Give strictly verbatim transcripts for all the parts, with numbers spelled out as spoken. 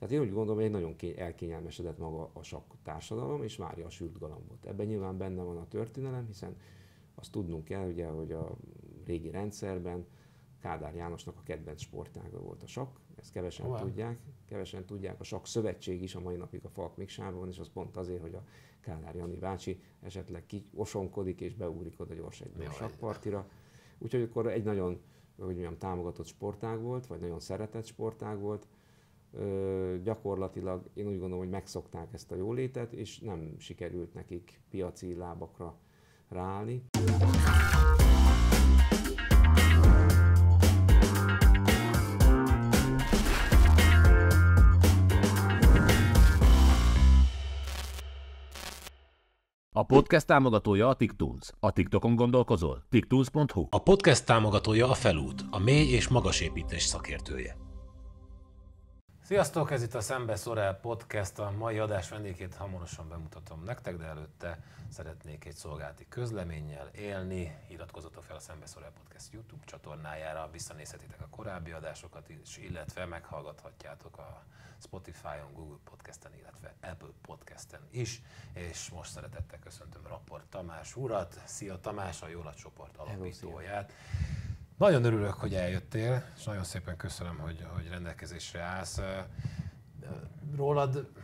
Tehát én úgy gondolom, hogy egy nagyon elkényelmesedett maga a sakk társadalom, és várja a sült galambot. Ebben nyilván benne van a történelem, hiszen azt tudnunk kell, ugye, hogy a régi rendszerben Kádár Jánosnak a kedvenc sportága volt a sakk, ezt kevesen oh, tudják, kevesen tudják, a sakk szövetség is a mai napig a Falk Miksában van, és az pont azért, hogy a Kádár Jani bácsi esetleg kiosonkodik és beugrik oda gyors egy sakkpartira. Úgyhogy akkor egy nagyon, hogy mondjam, támogatott sportág volt, vagy nagyon szeretett sportág volt. Ö, gyakorlatilag én úgy gondolom, hogy megszokták ezt a jólétet, és nem sikerült nekik piaci lábakra ráállni. A podcast támogatója a TikTools. A TikTokon gondolkozol? tiktools pont hu. A podcast támogatója a Felút, a mély és magas építés szakértője. Sziasztok, ez itt a Szembe Szorel Podcast. A mai adás vendégét hamarosan bemutatom nektek, de előtte szeretnék egy szolgálati közleménnyel élni. Iratkozzatok fel a Szembe Szorel Podcast YouTube csatornájára, visszanézhetitek a korábbi adásokat is, illetve meghallgathatjátok a Spotify-on, Google Podcasten, illetve Apple Podcasten is. És most szeretettel köszöntöm Rapport Tamás urat. Szia Tamás, a Jólat csoport alapítóját. Nagyon örülök, hogy eljöttél, és nagyon szépen köszönöm, hogy, hogy rendelkezésre állsz. Rólad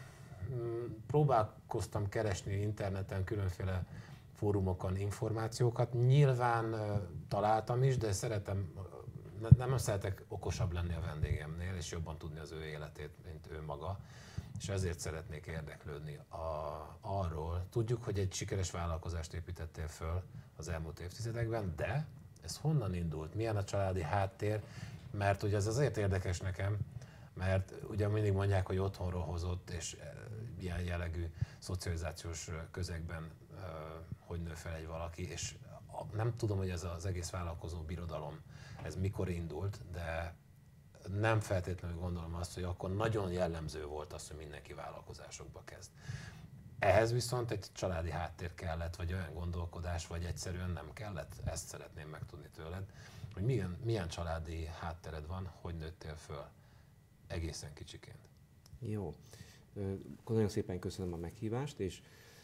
próbálkoztam keresni interneten, különféle fórumokon információkat. Nyilván találtam is, de szeretem, nem szeretek okosabb lenni a vendégemnél, és jobban tudni az ő életét, mint ő maga. És ezért szeretnék érdeklődni a, arról. Tudjuk, hogy egy sikeres vállalkozást építettél föl az elmúlt évtizedekben, de ez honnan indult? Milyen a családi háttér? Mert ugye ez azért érdekes nekem, mert ugye mindig mondják, hogy otthonról hozott, és ilyen jellegű szocializációs közegben hogy nő fel egy valaki, és nem tudom, hogy ez az egész vállalkozó birodalom, ez mikor indult, de nem feltétlenül gondolom azt, hogy akkor nagyon jellemző volt az, hogy mindenki vállalkozásokba kezd. Ehhez viszont egy családi háttér kellett, vagy olyan gondolkodás, vagy egyszerűen nem kellett. Ezt szeretném megtudni tőled, hogy milyen, milyen családi háttered van, hogy nőttél föl egészen kicsiként. Jó, akkor nagyon szépen köszönöm a meghívást, és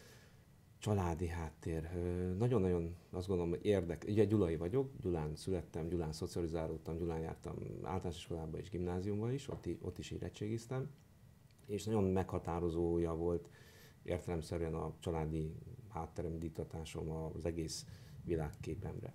családi háttér. Nagyon-nagyon azt gondolom, hogy érdekes. Ugye gyulai vagyok, Gyulán születtem, Gyulán szocializálódtam, Gyulán jártam általános iskolába és gimnáziumba is, ott, ott is érettségiztem, és nagyon meghatározója volt értelemszerűen a családi hátterem, indítatásom az egész világképemre.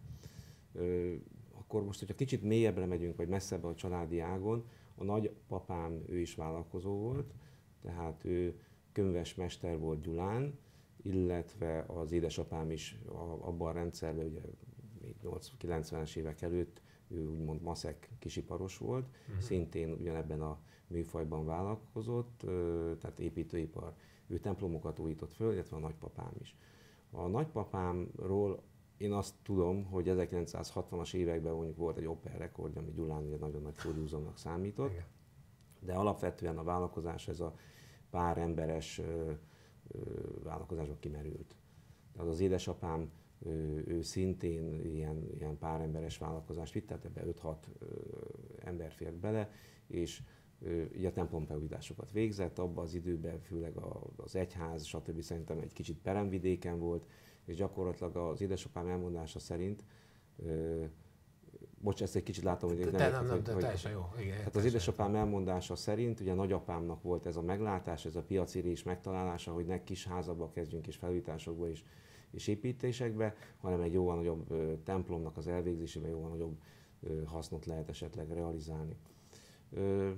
Ö, akkor most, hogyha kicsit mélyebbre megyünk, vagy messzebbre a családi ágon, a nagypapám, ő is vállalkozó volt, tehát ő könyves mester volt Gyulán, illetve az édesapám is abban a rendszerben, ugye még nyolcvankilencvenes évek előtt, ő úgymond maszek kisiparos volt, uh-huh. Szintén ugyanebben a műfajban vállalkozott, tehát építőipar. Ő templomokat újított föl, illetve a nagypapám is. A nagypapámról én azt tudom, hogy ezerkilencszázhatvanas években mondjuk volt egy Opel rekord, ami Gyulán ugye nagyon nagy fúriúzónak számított, igen. De alapvetően a vállalkozás ez a pár emberes ö, ö, vállalkozásban kimerült. Tehát az édesapám, ő, ő szintén ilyen, ilyen pár emberes vállalkozást vitt, tehát ebbe öt-hat ember fért bele, és ugye a templomfelújításokat végzett, abban az időben főleg az egyház, stb. Szerintem egy kicsit peremvidéken volt, és gyakorlatilag az édesapám elmondása szerint, ö, bocs, ezt egy kicsit látom, hogy... De nem, nem, nem, de teljesen jó. Igen, hát az édesapám elmondása szerint, ugye nagyapámnak volt ez a meglátás, ez a piacirés megtalálása, hogy ne kis házakba kezdjünk és felújításokba is, és építésekbe, hanem egy jóval nagyobb ö, templomnak az elvégzésében jóval nagyobb ö, hasznot lehet esetleg realizálni. Ö,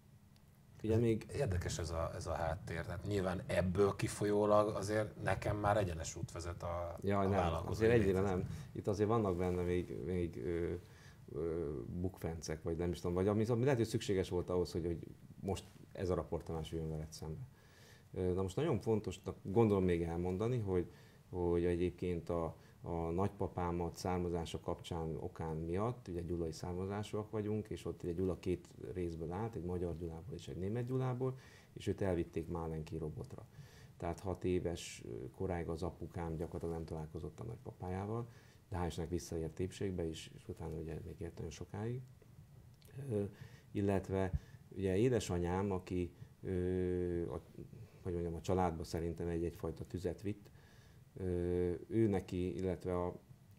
Ugye még... Érdekes ez a, ez a háttér, tehát nyilván ebből kifolyólag azért nekem már egyenes út vezet a, Jaj, a nem, vállalkozói azért egyre létezet. nem. Itt azért vannak benne még, még ö, ö, bukfencek, vagy nem is tudom, vagy ami, ami lehet, hogy szükséges volt ahhoz, hogy, hogy most ez a Rapport Tamás jön veled szembe. Na most nagyon fontosnak gondolom még elmondani, hogy, hogy egyébként a, a nagypapámat származása kapcsán okán miatt, ugye gyulai származásúak vagyunk, és ott ugye Gyula két részből állt, egy magyar Gyulából és egy német Gyulából, és őt elvitték Málenki robotra. Tehát hat éves koráig az apukám gyakorlatilag nem találkozott a nagypapájával, de hál' Istennek visszaért épségbe is, és utána ugye még ért nagyon sokáig. Ö, illetve ugye édesanyám, aki a, hogy mondjam, a családba szerintem egy egyfajta tüzet vitt. Ő neki, illetve a,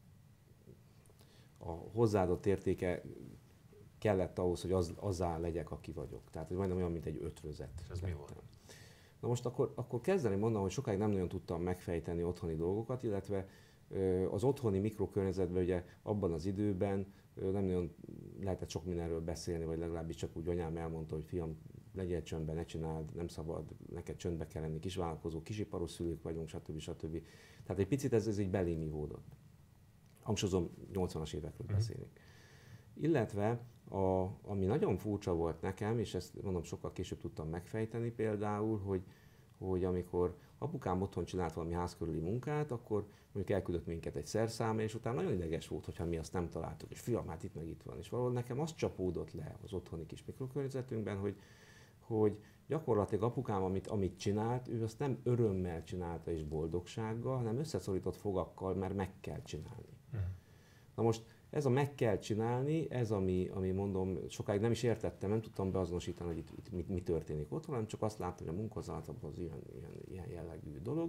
a hozzáadott értéke kellett ahhoz, hogy az, azzá legyek, aki vagyok. Tehát hogy majdnem olyan, mint egy ötvözet. És ez mi volt? Na most akkor, akkor kezdeni mondanom, hogy sokáig nem nagyon tudtam megfejteni otthoni dolgokat, illetve az otthoni mikrokörnyezetben ugye abban az időben nem nagyon lehetett sok mindenről beszélni, vagy legalábbis csak úgy anyám elmondta, hogy fiam, legyél csöndben, ne csináld, nem szabad, neked csöndbe kell lenni, kisvállalkozó, kisiparos szülők vagyunk, stb. stb. Tehát egy picit ez, ez így belém ivódott. Hangsúlyozom, nyolcvanas évekről Mm. beszélünk. Illetve, a, ami nagyon furcsa volt nekem, és ezt mondom sokkal később tudtam megfejteni például, hogy, hogy amikor apukám otthon csinált valami házkörüli munkát, akkor mondjuk elküldött minket egy szerszámra, és utána nagyon ideges volt, hogyha mi azt nem találtuk, és fiam, hát itt meg itt van. És valahol nekem az csapódott le az otthoni kis mikrokörnyezetünkben, hogy, hogy gyakorlatilag apukám, amit, amit csinált, ő azt nem örömmel csinálta és boldogsággal, hanem összeszorított fogakkal, mert meg kell csinálni. Mm. Na most ez a meg kell csinálni, ez ami, ami mondom, sokáig nem is értettem, nem tudtam beazonosítani, hogy itt, itt mi, mi történik otthon, hanem csak azt láttam, hogy a munkahozatban az ilyen, ilyen, ilyen jellegű dolog.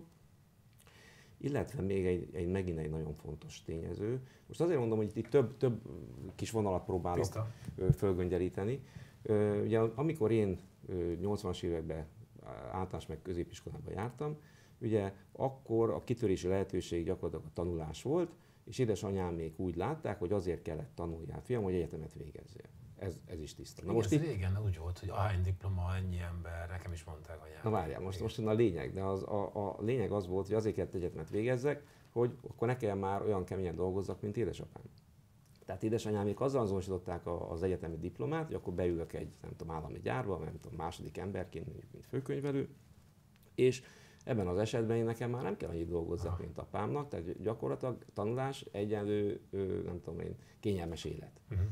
Illetve még egy, egy, megint egy nagyon fontos tényező. Most azért mondom, hogy itt több, több kis vonalat próbálok Tiszta. fölgöngyeríteni. Ugye amikor én nyolcvanas években általános meg középiskolában jártam, ugye akkor a kitörési lehetőség gyakorlatilag a tanulás volt, és édesanyám még úgy látták, hogy azért kellett tanulni, hát fiam, hogy egyetemet végezzél. Ez, ez is tiszta. Na most itt... régen úgy volt, hogy ahány diploma, ennyi ember, nekem is mondták anyám. Na várjál, most, most a lényeg, de az, a, a lényeg az volt, hogy azért kellett egyetemet végezzek, hogy akkor ne kelljen már olyan keményen dolgozzak, mint édesapám. Tehát édesanyám még azzal azonosították az egyetemi diplomát, hogy akkor beülök egy, nem tudom, állami gyárba, nem tudom, második emberként, mondjuk, mint főkönyvelő, és ebben az esetben én nekem már nem kell annyit dolgozzak, ah. mint apámnak, tehát gyakorlatilag tanulás egyenlő, nem tudom én, kényelmes élet. Uh-huh.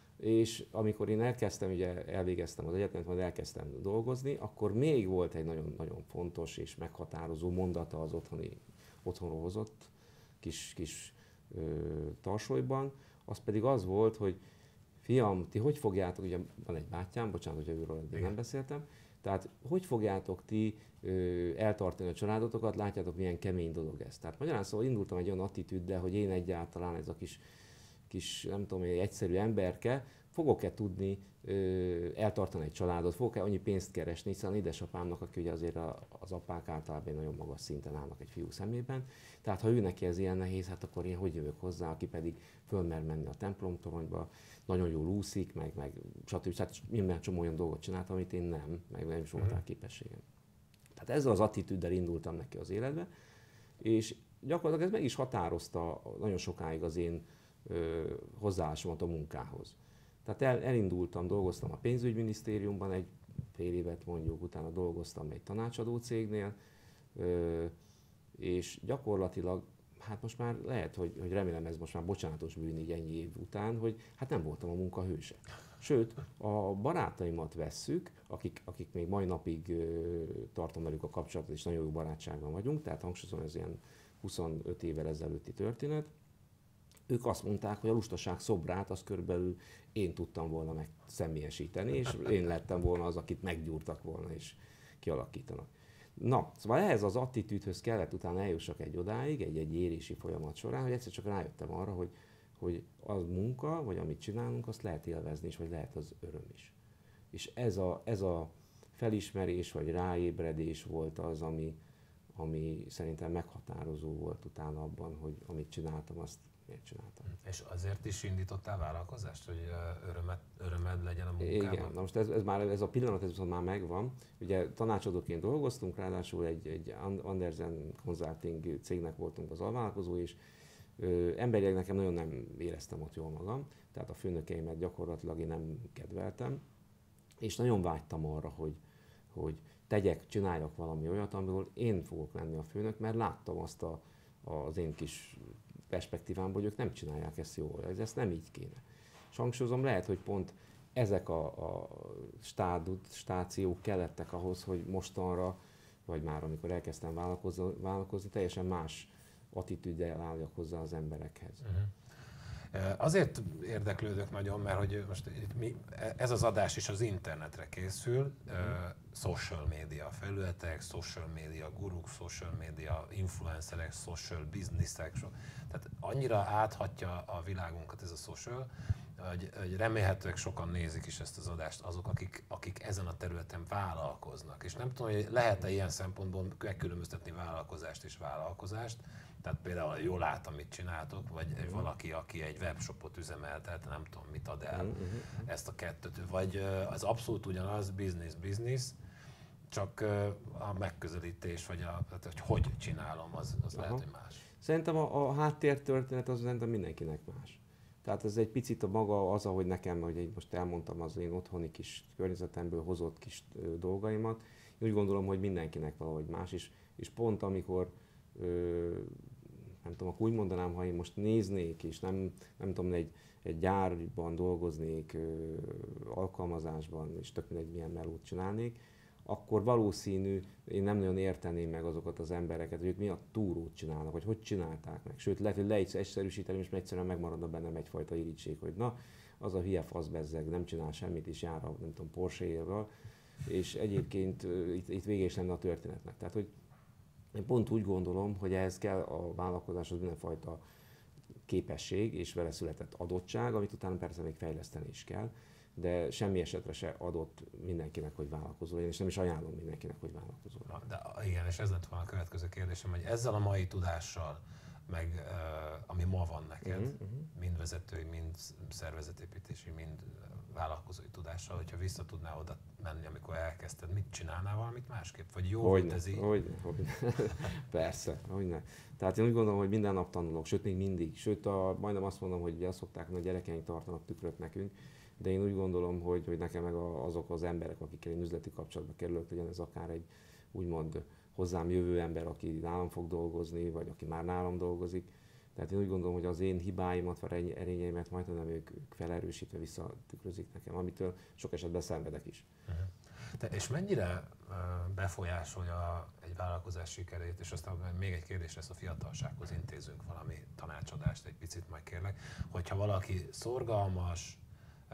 És amikor én elkezdtem, ugye elvégeztem az egyetemet, majd elkezdtem dolgozni, akkor még volt egy nagyon-nagyon fontos és meghatározó mondata az otthoni, otthonról hozott kis, kis ö, tarsolyban, az pedig az volt, hogy fiam, ti hogy fogjátok, ugye van egy bátyám, bocsánat, hogy őről nem beszéltem, tehát hogy fogjátok ti ö, eltartani a családotokat, látjátok milyen kemény dolog ez. Tehát magyarán szóval indultam egy olyan attitűddel, hogy én egyáltalán ez a kis, kis nem tudom, egy egyszerű emberke, fogok-e tudni ö, eltartani egy családot, fogok-e annyi pénzt keresni, hiszen édesapámnak, aki ugye azért a, az apák általában nagyon magas szinten állnak egy fiú szemében. Tehát ha ő neki ez ilyen nehéz, hát akkor én hogy jövök hozzá, aki pedig fölmer menni a templomtoronyba, nagyon jól úszik, meg, meg stb. Tehát minden csomó olyan dolgot csináltam, amit én nem, meg nem is volt rá képességem. Tehát ezzel az attitűddel indultam neki az életbe, és gyakorlatilag ez meg is határozta nagyon sokáig az én ö, hozzáállásomat a munkához. Tehát el, elindultam, dolgoztam a pénzügyminisztériumban egy fél évet mondjuk, utána dolgoztam egy tanácsadó cégnél, ö, és gyakorlatilag, hát most már lehet, hogy, hogy remélem ez most már bocsánatos bűn így ennyi év után, hogy hát nem voltam a munka hőse. Sőt, a barátaimat vesszük, akik, akik még mai napig ö, tartom velük a kapcsolatot, és nagyon jó barátságban vagyunk, tehát hangsúlyozom, ez ilyen huszonöt évvel ezelőtti történet. Ők azt mondták, hogy a lustaság szobrát azt körülbelül én tudtam volna meg személyesíteni, és én lettem volna az, akit meggyúrtak volna és kialakítanak. Na, szóval ehhez az attitűdhöz kellett utána eljussak egy odáig, egy-egy érési folyamat során, hogy egyszer csak rájöttem arra, hogy, hogy az munka, vagy amit csinálunk, azt lehet élvezni is, vagy lehet az öröm is. És ez a, ez a felismerés, vagy ráébredés volt az, ami, ami szerintem meghatározó volt utána abban, hogy amit csináltam, azt miért csináltam. És azért is indítottál vállalkozást, hogy örömet, örömed legyen a munkában? Igen, na most ez, ez, már, ez a pillanat ez viszont már megvan. Ugye tanácsadóként dolgoztunk, ráadásul egy, egy Andersen Consulting cégnek voltunk az alvállalkozó, és ö, emberileg nekem nagyon nem éreztem ott jól magam, tehát a főnökeimet gyakorlatilag én nem kedveltem, és nagyon vágytam arra, hogy, hogy tegyek, csináljak valami olyat, amiből én fogok lenni a főnök, mert láttam azt a, az én kis perspektívámban, hogy ők nem csinálják ezt jól, ez ezt nem így kéne. És hangsúlyozom, lehet, hogy pont ezek a, a stádut, stációk kellettek ahhoz, hogy mostanra, vagy már amikor elkezdtem vállalkozni, vállalkozni teljesen más attitűddel álljak hozzá az emberekhez. Uh-huh. Azért érdeklődök nagyon, mert hogy most mi, ez az adás is az internetre készül, uh, social media felületek, social media guruk, social media influencerek, social businessek, tehát annyira áthatja a világunkat ez a social, hogy, hogy remélhetőleg sokan nézik is ezt az adást azok, akik, akik ezen a területen vállalkoznak. És nem tudom, hogy lehet-e ilyen szempontból megkülönböztetni vállalkozást és vállalkozást, tehát például jól lát, amit csináltok, vagy uh-huh. valaki, aki egy webshopot üzemeltet, nem tudom, mit ad el uh-huh. ezt a kettőt, vagy az abszolút ugyanaz, business, business, csak a megközelítés, vagy a, tehát, hogy hogy csinálom, az, az lehet, hogy más. Szerintem a, a háttértörténet az szerintem mindenkinek más. Tehát ez egy picit a maga az, ahogy nekem, hogy én most elmondtam az én otthoni kis környezetemből hozott kis dolgaimat. Én úgy gondolom, hogy mindenkinek valahogy más is, és pont amikor Ö, nem tudom, akkor úgy mondanám, ha én most néznék, és nem, nem tudom, egy, egy gyárban dolgoznék, ö, alkalmazásban, és tök mindegy milyen melót csinálnék, akkor valószínű, én nem nagyon érteném meg azokat az embereket, hogy ők mi a túrót csinálnak, vagy hogy csinálták meg. Sőt, lehet, hogy le is egyszerűsíteni, és egyszerűen megmaradna bennem egyfajta irítség, hogy na, az a hülye faszbezzeg, nem csinál semmit, és jár a, nem tudom, Porsche-ével, és egyébként itt, itt vége is lenne a történetnek. Tehát, hogy én pont úgy gondolom, hogy ehhez kell a vállalkozáshoz mindenfajta képesség és vele született adottság, amit utána persze még fejleszteni is kell, de semmi esetre se adott mindenkinek, hogy vállalkozó legyen, és nem is ajánlom mindenkinek, hogy vállalkozó legyen. De igen, és ez lett volna a következő kérdésem, hogy ezzel a mai tudással, meg uh, ami ma van neked, uh-huh. mind vezetői, mind szervezetépítési, mind vállalkozói tudással, hogyha vissza tudnál oda menni, amikor elkezdted, mit csinálnál valamit másképp? Vagy jó volt ez így? Hogyne, hogyne. Persze, hogyne. Tehát én úgy gondolom, hogy minden nap tanulok, sőt még mindig. Sőt, a, majdnem azt mondom, hogy azt szokták, hogy a gyerekeink tartanak tükröt nekünk, de én úgy gondolom, hogy, hogy nekem meg a, azok az emberek, akikkel én üzleti kapcsolatba kerülök, legyen ez akár egy úgymond hozzám jövő ember, aki nálam fog dolgozni, vagy aki már nálam dolgozik. Tehát én úgy gondolom, hogy az én hibáimat, vagy erényeimet majd nem ők, ők felerősítve visszatükrözik nekem, amitől sok esetben szenvedek is. Uh-huh. Te, és mennyire uh, befolyásolja egy vállalkozás sikerét, és aztán még egy kérdés lesz, a fiatalsághoz intézünk valami tanácsadást, egy picit majd kérlek, hogyha valaki szorgalmas, uh,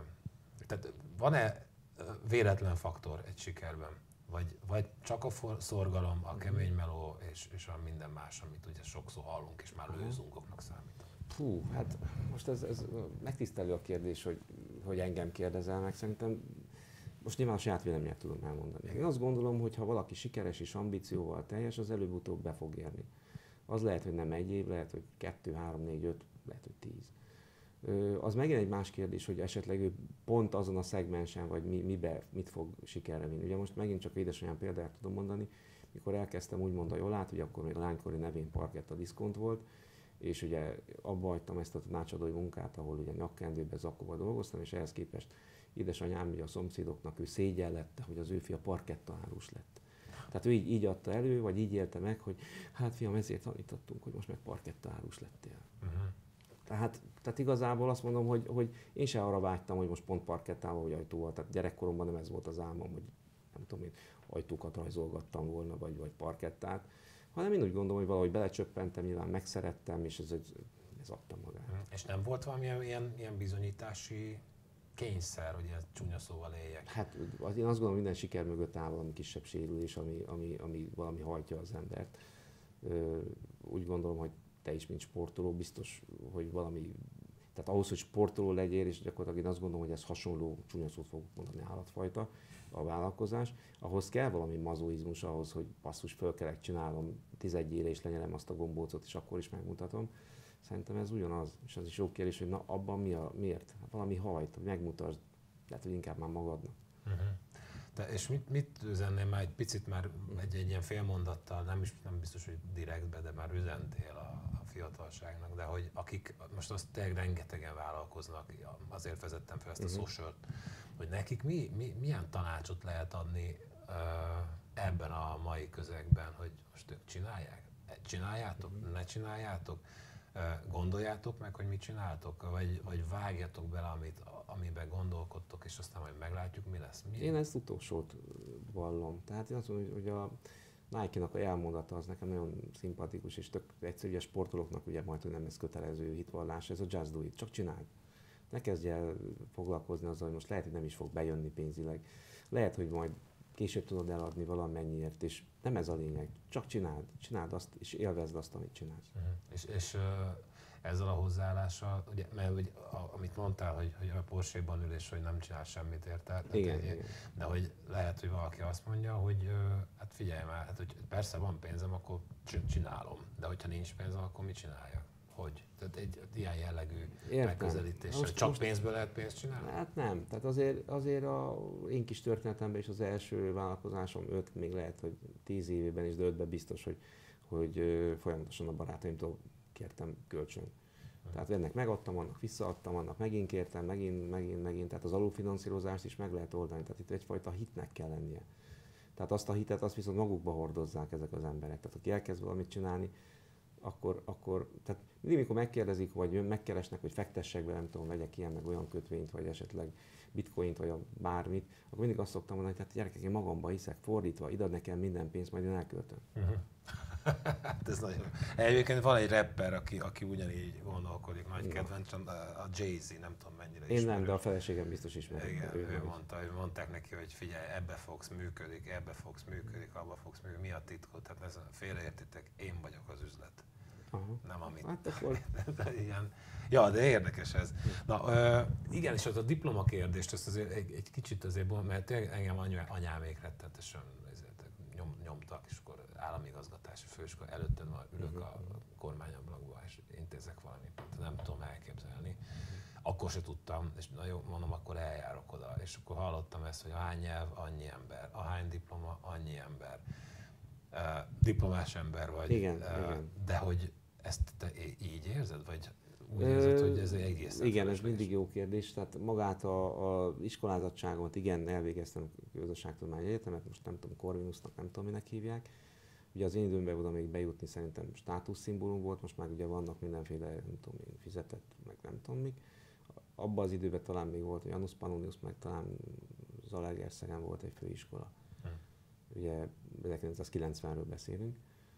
tehát van-e véletlen faktor egy sikerben? Vagy, vagy csak a for, szorgalom, a kemény meló és, és a minden más, amit ugye sokszor hallunk és már lőzunkoknak számít. Fú, hát most ez, ez megtisztelő a kérdés, hogy, hogy engem kérdezel meg. Szerintem most nyilván a saját véleményet tudom elmondani. Én azt gondolom, hogy ha valaki sikeres és ambícióval teljes, az előbb-utóbb be fog érni. Az lehet, hogy nem egy év, lehet, hogy kettő, három, négy, öt, lehet, hogy tíz. Az megint egy más kérdés, hogy esetleg ő pont azon a szegmensen, vagy mi, mibe, mit fog sikerre vinni. Ugye most megint csak édesanyám példáját tudom mondani, mikor elkezdtem úgymond a Jolát, ugye akkor még a lánykori nevén Parketta Diszkont volt, és ugye abba hagytam ezt a tanácsadói munkát, ahol ugye nyakkendőben, zakóban dolgoztam, és ehhez képest édesanyám ugye a szomszédoknak ő szégyellette, hogy az ő fia Parketta árus lett. Tehát ő így, így adta elő, vagy így élte meg, hogy hát fiam, ezért tanítottunk, hogy most meg Parketta árus lettél. Uh-huh. Tehát, tehát igazából azt mondom, hogy, hogy én sem arra vágytam, hogy most pont parkettával vagy ajtóval, tehát gyerekkoromban nem ez volt az álmom, hogy nem tudom én, ajtókat rajzolgattam volna, vagy, vagy parkettát, hanem én úgy gondolom, hogy valahogy belecsöppentem, nyilván megszerettem, és ez, ez, ez adta magát. És nem volt valamilyen ilyen, ilyen bizonyítási kényszer, hogy ilyen csúnya szóval éljek? Hát én azt gondolom, minden siker mögött áll valami kisebb sérülés, ami, ami, ami valami hajtja az embert. Úgy gondolom, hogy te is, mint sportoló, biztos, hogy valami, tehát ahhoz, hogy sportoló legyél, és gyakorlatilag én azt gondolom, hogy ez hasonló, csúnya szót fogok mondani, állatfajta, a vállalkozás, ahhoz kell valami mazoizmus, ahhoz, hogy basszus, fölkelek, csinálom tizenegyére, és lenyelem azt a gombócot, és akkor is megmutatom. Szerintem ez ugyanaz, és az is jó kérdés, hogy na, abban mi a, miért? Hát valami hajt, hogy megmutasd, lehet, hogy inkább már magadnak. Uh-huh. Te, és mit, mit üzennél már egy picit, már egy, egy ilyen félmondattal, nem, is, nem biztos, hogy direktbe, de már üzentél a, a fiatalságnak, de hogy akik most azt tényleg rengetegen vállalkoznak, azért vezettem fel ezt a uh-huh. socialt, hogy nekik mi, mi, milyen tanácsot lehet adni uh, ebben a mai közegben, hogy most ők csinálják? Csináljátok? Uh-huh. Ne csináljátok? Uh, gondoljátok meg, hogy mit csináltok? Vagy, vagy vágjatok bele, amit, amiben gondolkodtok, és aztán majd meglátjuk, mi lesz. Mi? Én ezt utolsót vallom. Tehát én azt mondom, hogy a, Nike-nak a elmondata az nekem nagyon szimpatikus, és tök egyszerű, a sportolóknak ugye majd, hogy nem ez kötelező hitvallás, ez a just do it, csak csináld. Ne kezdj el foglalkozni azzal, hogy most lehet, hogy nem is fog bejönni pénzileg. Lehet, hogy majd később tudod eladni valamennyiért, és nem ez a lényeg. Csak csináld, csináld azt, és élvezd azt, amit csinálsz. Uh-huh. És, és uh, ezzel a hozzáállással, ugye, mert ugye, a, amit mondtál, hogy, hogy a Porsche-ban ül, és hogy nem csinál semmit érte, Igen, igen, igen. De hogy lehet, hogy valaki azt mondja, hogy uh, hát figyelj már, hát, hogy persze van pénzem, akkor csinálom, de hogyha nincs pénzem, akkor mit csináljak? Hogy? Tehát egy ilyen jellegű megközelítéssel. Csak most, pénzből lehet pénzt csinálni? Hát nem. Tehát azért, azért a én kis történetemben is az első vállalkozásom öt, még lehet, hogy tíz évében is, de ötben biztos, hogy, hogy folyamatosan a barátaimtól kértem kölcsön. Tehát ennek megadtam, annak visszaadtam, annak megint kértem, megint, megint, megint. Tehát az alulfinanszírozást is meg lehet oldani. Tehát itt egyfajta hitnek kell lennie. Tehát azt a hitet, azt viszont magukba hordozzák ezek az emberek. Tehát aki elkezd valamit csinálni, akkor, akkor tehát mindig, mikor megkérdezik, vagy megkeresnek, hogy fektessek be, nem tudom, vegyek ilyen, meg olyan kötvényt, vagy esetleg bitcoint, vagy a bármit, akkor mindig azt szoktam mondani, hogy hát gyerekek, én magamba hiszek, fordítva, ide ad nekem minden pénzt, majd én elköltöm. Uh-huh. Hát ez nagyon... Egyébként van egy rapper, aki, aki ugyanígy gondolkodik, nagy Igen. kedvencem, a Jay-Z, nem tudom mennyire Én ismerős. nem, de a feleségem biztos ismeri. Igen, ő, ő is. mondta, hogy mondták neki, hogy figyelj, ebbe fogsz működik, ebbe fogsz működik, abba fogsz működik, mi a titkot? Tehát ez félreértitek, én vagyok az üzlet. Aha. Nem amit. Hát akkor... Ilyen. Ja, de érdekes ez. Na, ö, igen, és az a diploma kérdést, ezt azért egy, egy kicsit azért, mert engem anyámék rettenetesen nyom, nyomtak, és akkor állami igazgatási főiskola előtte már ülök a kormányablakba, és intézek valamit, nem tudom elképzelni. Akkor se tudtam, és na jó, mondom, akkor eljárok oda, és akkor hallottam ezt, hogy ahány nyelv, annyi ember, ahány diploma, annyi ember. Uh, diplomás ember vagy, igen, uh, igen. De hogy ezt te így érzed, vagy úgy érzed, hogy ez egészen igen, ez mindig jó kérdés. Tehát magát a, a iskolázatságomat, igen, elvégeztem Gazdaságtudományi Egyetemet, most nem tudom, Corvinusnak, nem tudom, minek hívják. Ugye az én időmben oda még bejutni szerintem státuszszimbólum volt, most már ugye vannak mindenféle, nem tudom én, fizetett, meg nem tudom mik. Abban az időben talán még volt Janus Pannonius, meg talán Zalaegerszegen volt egy főiskola. Hmm. Ugye ezerkilencszázkilencvenről beszélünk.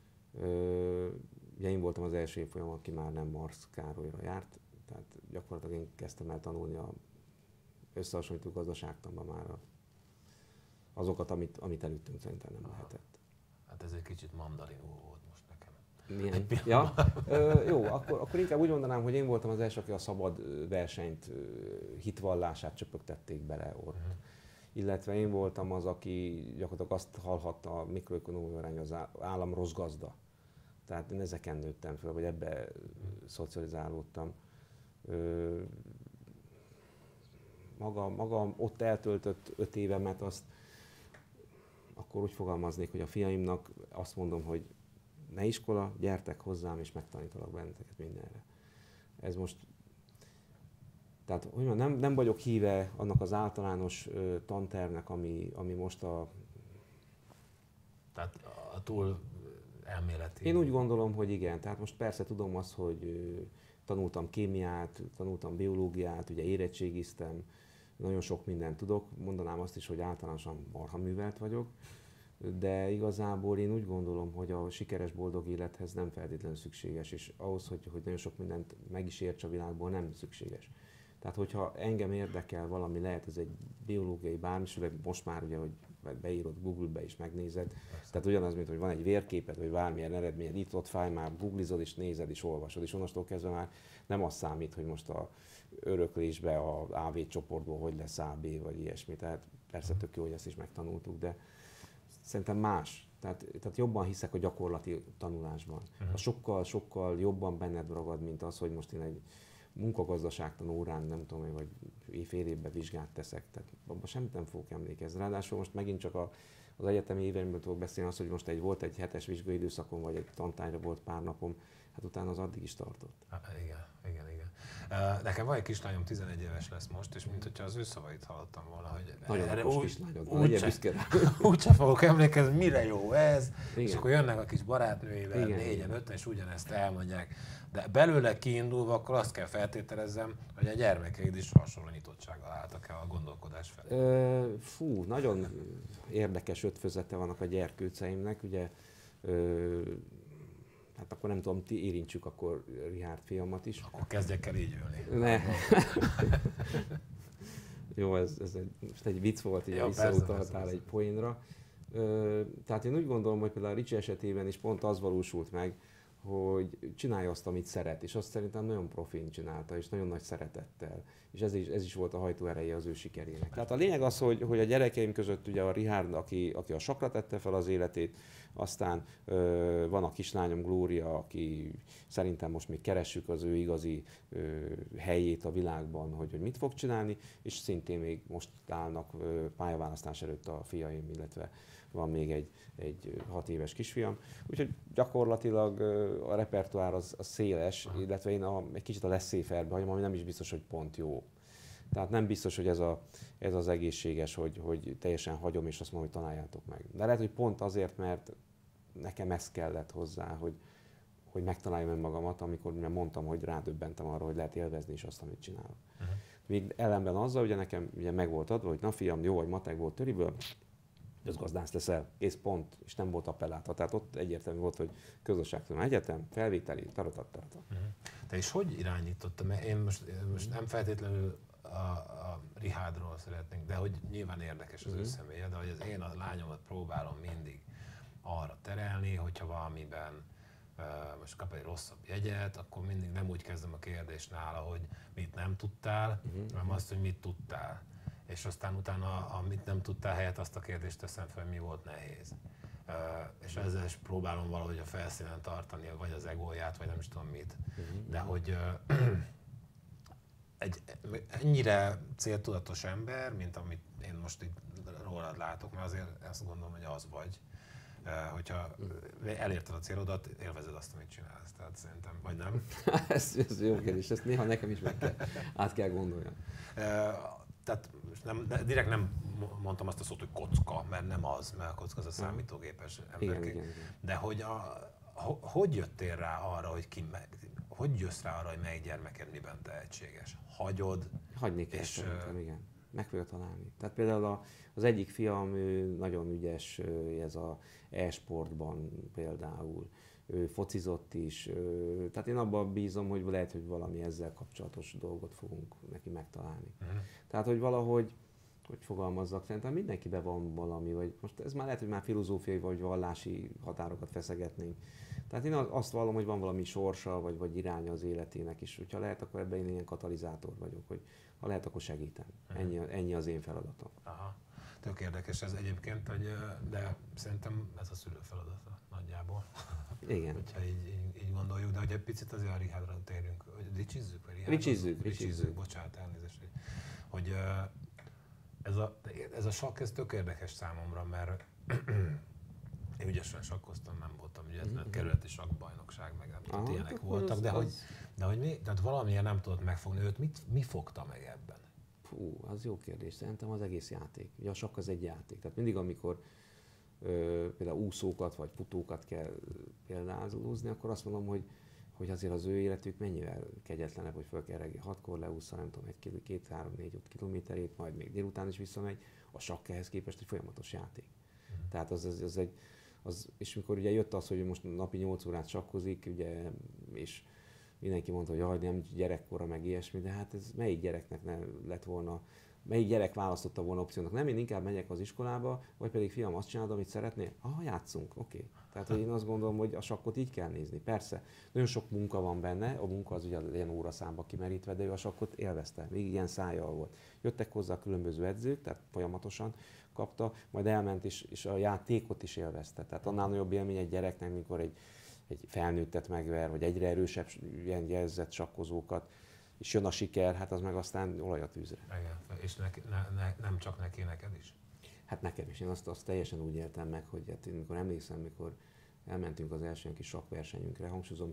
Ö, ugye én voltam az első évfolyam, aki már nem Marx Károlyra járt, tehát gyakorlatilag én kezdtem el tanulni a összehasonlító gazdaságtanban már a, azokat, amit, amit előttünk szerintem nem lehetett. Hát ez egy kicsit mandarinul volt most nekem. Milyen? Ja? Ö, jó, akkor, akkor inkább úgy mondanám, hogy én voltam az első, aki a szabad versenyt, hitvallását csöpögtették bele ott. Uh-huh. Illetve én voltam az, aki gyakorlatilag azt hallhatta a mikroökonómia arány, az állam rossz gazda. Tehát én ezeken nőttem fel, vagy ebbe szocializálódtam. Ö, maga, maga ott eltöltött öt évemet, azt akkor úgy fogalmaznék, hogy a fiaimnak azt mondom, hogy ne iskola, gyertek hozzám, és megtanítalak benneteket mindenre. Ez most, tehát hogy mondjam, nem, nem vagyok híve annak az általános ö, tantervnek, ami, ami most a... Tehát a túl elméleti... Én úgy gondolom, hogy igen. Tehát most persze tudom azt, hogy ö, tanultam kémiát, tanultam biológiát, ugye érettségiztem, nagyon sok mindent tudok. Mondanám azt is, hogy általánosan marha művelt vagyok, de igazából én úgy gondolom, hogy a sikeres, boldog élethez nem feltétlenül szükséges, és ahhoz, hogy, hogy nagyon sok mindent meg is érts a világból, nem szükséges. Tehát, hogyha engem érdekel valami, lehet ez egy biológiai bármi, főleg most már ugye, hogy beírod Google-be és megnézed. Persze. Tehát ugyanaz, mint hogy van egy vérképed, vagy bármilyen eredményed, itt ott fáj, már googlizod és nézed és olvasod, és onnastól kezdve már nem az számít, hogy most a öröklésbe a á vé csoportból hogy lesz á bé, vagy ilyesmi. Tehát persze tök jó, hogy ezt is megtanultuk, de szerintem más. Tehát, tehát jobban hiszek a gyakorlati tanulásban. A sokkal, sokkal jobban benned ragad, mint az, hogy most én egy munkagazdaságtan órán, nem tudom, vagy fél évben vizsgát teszek. Tehát abban semmit nem fogok emlékezni. Ráadásul most megint csak a, az egyetemi éveimben tudok beszélni az, hogy most egy volt egy hetes vizsgai időszakon, vagy egy tantárgyra volt pár napom. hát utána az addig is tartott. Ha, igen, igen, igen. Nekem van egy kislányom, tizenegy éves lesz most, és mint hogyha az ő szavait hallottam volna, hogy nagyon erre okos úgy, kislányod, úgy, legyen se, büszke rá. úgy sem fogok emlékezni, mire jó ez, Igen. és akkor jönnek a kis barátnőivel, Igen. négyen, öten, és ugyanezt elmondják. De belőle kiindulva akkor azt kell feltételezzem, hogy a gyermekeid is hasonló nyitottsággal álltak el a gondolkodás felé. Ö, fú, nagyon érdekes ötvözete vannak a gyerkőceimnek, ugye, ö, hát akkor nem tudom, ti érintsük akkor Richárd fiamat is. Akkor kezdjek el így ülni. Ne. Jó, ez, ez egy, most egy vicc volt, így Jó, visszautaltál egy poénra. Ö, tehát én úgy gondolom, hogy például a Ricsi esetében is pont az valósult meg, hogy csinálja azt, amit szeret, és azt szerintem nagyon profin csinálta, és nagyon nagy szeretettel. És ez is, ez is volt a hajtóereje az ő sikerének. Tehát a lényeg az, hogy, hogy a gyerekeim között ugye a Richárd, aki, aki a sakkra tette fel az életét, aztán ö, van a kislányom Glória, aki szerintem most még keressük az ő igazi ö, helyét a világban, hogy, hogy mit fog csinálni, és szintén még most állnak ö, pályaválasztás előtt a fiaim, illetve van még egy, egy hat éves kisfiam. Úgyhogy gyakorlatilag ö, a repertoár az, az széles, illetve én a, egy kicsit a less-saferbe hagyom, ami nem is biztos, hogy pont jó. Tehát nem biztos, hogy ez, a, ez az egészséges, hogy, hogy teljesen hagyom, és azt mondom, hogy találjátok meg. De lehet, hogy pont azért, mert nekem ez kellett hozzá, hogy, hogy megtaláljam önmagamat, amikor mondtam, hogy rádöbbentem arra, hogy lehet élvezni is azt, amit csinálok. Uh-huh. Még ellenben azzal, ugye nekem ugye meg volt adva, hogy na fiam, jó vagy matek volt töriből, közgazdász leszel, és pont, és nem volt appellálta. Tehát ott egyértelmű volt, hogy közösségtudományi egyetem, felvételi, taratat, taratat. Uh-huh. Te is hogy irányítottad? Mert én most, most nem feltétlenül a, a Richárdról szeretnénk, de hogy nyilván érdekes az ő személye, de hogy az én a lányomat próbálom mindig arra terelni, hogyha valamiben uh, most kap egy rosszabb jegyet, akkor mindig nem úgy kezdem a kérdést nála, hogy mit nem tudtál, uh-huh. hanem azt, hogy mit tudtál. És aztán utána, amit nem tudtál helyett, azt a kérdést teszem fel, mi volt nehéz. Uh, és ezzel is próbálom valahogy a felszínen tartani, vagy az egóját, vagy nem is tudom mit. Uh-huh. De hogy uh, egy ennyire céltudatos ember, mint amit én most itt rólad látok, mert azért azt gondolom, hogy az vagy, hogyha elérted a célodat, élvezed azt, amit csinálsz. Tehát szerintem, vagy nem? ez, ez jó kérdés, ezt néha nekem is meg kell, át kell gondoljam. Tehát nem, direkt nem mondtam azt a szót, hogy kocka, mert nem az, mert a kocka az a számítógépes emberek. De hogy, a, hogy jöttél rá arra, hogy ki meg, hogy jössz rá arra, hogy melyik gyermeked miben tehetséges? Hagyod? Hagyni kell, és, szerintem, igen. Meg fogja találni. Tehát például a, az egyik fiam ő nagyon ügyes ez a e-sportban például. Ő focizott is. Tehát én abban bízom, hogy lehet, hogy valami ezzel kapcsolatos dolgot fogunk neki megtalálni. Uh-huh. Tehát, hogy valahogy, hogy fogalmazzak, szerintem mindenkiben van valami, vagy most ez már lehet, hogy már filozófiai vagy vallási határokat feszegetnénk. Tehát én azt vallom, hogy van valami sorsa, vagy, vagy iránya az életének is. Hogyha lehet, akkor ebben én ilyen katalizátor vagyok, hogy ha lehet, akkor segítem. Ennyi, ennyi az én feladatom. Aha. Tök érdekes ez egyébként, hogy, de szerintem ez a szülő feladata nagyjából. Igen. Hogyha így, így, így gondoljuk, de hogy egy picit azért a Richárdra térjünk, hogy ricsizzük? Ricsizzük, ricsizzük. Bocsánat, elnézést. Hogy ez a, ez a sakk, ez tök érdekes számomra, mert én ügyesen sakkoztam, nem voltam ügyetlen, mm-hmm. kerületi sakkbajnokság, meg nem tudom, ilyenek voltak, de, az... hogy, de hogy mi, tehát valamilyen nem tudott megfogni őt, mit, mi fogta meg ebben? Fú, az jó kérdés. Szerintem az egész játék. Ugye a sakk az egy játék. Tehát mindig, amikor ö, például úszókat vagy futókat kell példázolózni, akkor azt mondom, hogy, hogy azért az ő életük mennyivel kegyetlenebb, hogy föl kell reggel hatkor leúszza, nem tudom, egy, két, három, négy, öt kilométerét, majd még délután is visszamegy. A sakk ehhez képest egy folyamatos játék. Mm. Tehát az, az, az egy, az, és mikor ugye jött az, hogy most napi nyolc órát sakkozik, ugye, és mindenki mondta, hogy jaj, nem gyerekkora, meg ilyesmi, de hát ez melyik gyereknek ne lett volna, melyik gyerek választotta volna opciónak? Nem, én inkább megyek az iskolába, vagy pedig fiam, azt csinálod, amit szeretnél? Ah, játszunk, oké. Okay. Tehát hogy én azt gondolom, hogy a sakkot így kell nézni. Persze, nagyon sok munka van benne, a munka az ugye ilyen óraszámba kimerítve, de ő a sakkot élvezte, még ilyen szájjal volt. Jöttek hozzá a különböző edzők, tehát folyamatosan kapta, majd elment, és, és a játékot is élvezte. Tehát annál nagyobb élmény egy gyereknek, mikor egy egy felnőttet megver, vagy egyre erősebb ilyen jelzett sakkozókat, és jön a siker, hát az meg aztán olaj a tűzre. Igen, és ne, ne, ne, nem csak neki, neked is? Hát nekem is. Én azt, azt teljesen úgy éltem meg, hogy hát én mikor emlékszem, mikor elmentünk az első kis sakkversenyünkre, hangsúlyozom,